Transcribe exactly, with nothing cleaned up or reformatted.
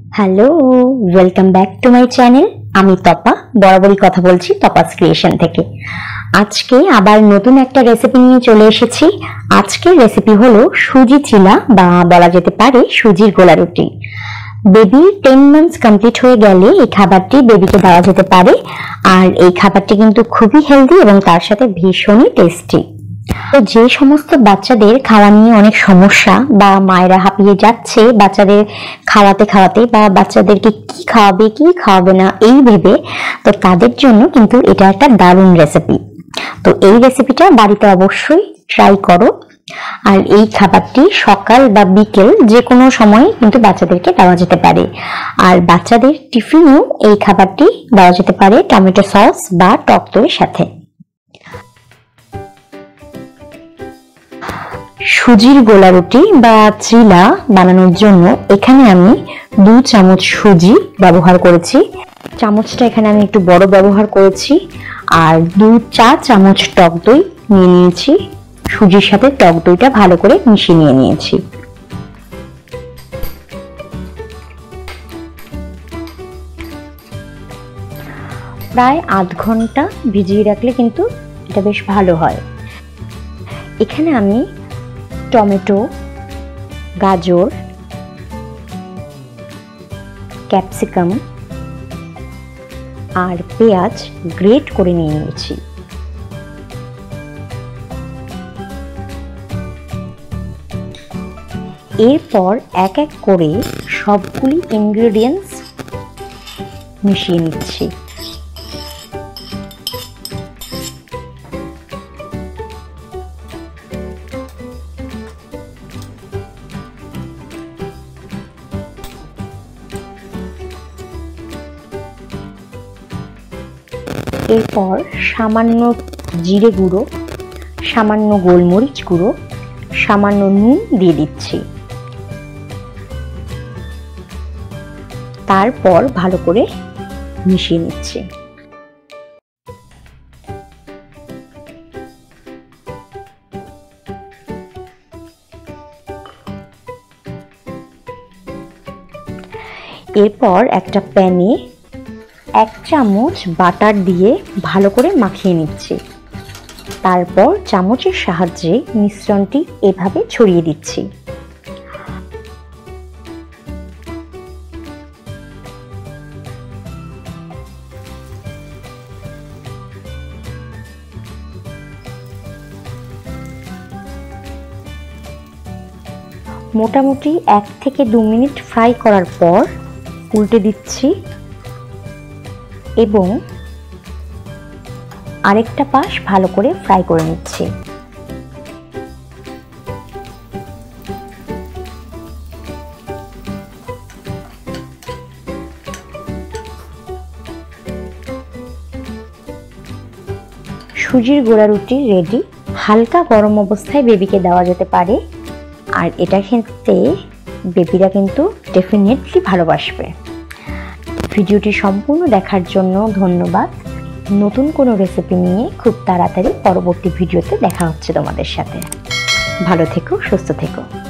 Hello, welcome back to my channel. আমি তপা, বরাবরই কথা বলছি তপাস ক্রিয়েশন থেকে। আজকে আবার নতুন একটা রেসিপি নিয়ে চলে এসেছি। আজকের রেসিপি হলো সুজি চিলা বা বলা যেতে পারে সুজির গোলা রুটি। বেবি টেন মান্থস কমপ্লিট হয়ে গেলে এই খাবারটি বেবিকে দেওয়া যেতে পারে। আর এই খাবারটি কিন্তু খুবই হেলদি এবং তার সাথে ভীষণই টেস্টি। তো যে সমস্ত বাচ্চাদের খাওয়া নিয়ে অনেক সমস্যা বা মায়েরা হাঁপিয়ে যাচ্ছে বাচ্চাদের খাওয়াতে খাওয়াতে বা বাচ্চাদেরকে কি খাওয়াবে কি খাওয়াবে না এই ভেবে, তো তাদের জন্য কিন্তু এটা একটা দারুণ রেসিপি। তো এই রেসিপিটা বাড়িতে অবশ্যই ট্রাই করো। আর এই খাবারটি সকাল বা বিকেল যে কোনো সময় কিন্তু বাচ্চাদেরকে দেওয়া যেতে পারে। আর বাচ্চাদের টিফিনেও এই খাবারটি দেওয়া যেতে পারে টমেটো সস বা টক দইয়ের সাথে। সুজির গোলা রুটি বা চিলা বানানোর জন্য এখানে আমি দু চামচ সুজি ব্যবহার করেছি। চামচটা এখানে আমি একটু বড় ব্যবহার করেছি। আর দু চা চামচ টক দই নিয়ে নিয়েছি। সুজির সাথে টক দইটা ভালো করে মিশিয়ে নিয়ে নিয়েছি। প্রায় আধ ঘন্টা ভিজিয়ে রাখলে কিন্তু এটা বেশ ভালো হয়। এখানে আমি টমেটো, গাজর, ক্যাপসিকাম আর পেঁয়াজ গ্রেট করে নিয়ে নিয়েছি। এরপর এক এক করে সবগুলি ইনগ্রেডিয়েন্টস মিশিয়ে নিচ্ছি। এরপর সামান্য জিরে গুঁড়ো, সামান্য গোলমরিচ গুঁড়ো, সামান্য নুন দিয়ে দিচ্ছি। তারপর ভালো করে মিশিয়ে নিচ্ছি। এরপর একটা প্যানে এক চামচ বাটার দিয়ে ভালো করে মাখিয়ে নিচ্ছি। তারপর চামচের সাহায্যে মিশ্রণটি এভাবে ছড়িয়ে দিচ্ছি। মোটামুটি এক থেকে দু মিনিট ফ্রাই করার পর উল্টে দিচ্ছি এবং আরেকটা পাশ ভালো করে ফ্রাই করে নিচ্ছি। সুজির গোলা রুটি রেডি। হালকা গরম অবস্থায় বেবিকে দেওয়া যেতে পারে। আর এটা খেতে বেবিরা কিন্তু ডেফিনেটলি ভালোবাসবে। ভিডিওটি সম্পূর্ণ দেখার জন্য ধন্যবাদ। নতুন কোনো রেসিপি নিয়ে খুব তাড়াতাড়ি পরবর্তী ভিডিওতে দেখা হচ্ছে তোমাদের সাথে। ভালো থেকো, সুস্থ থেকো।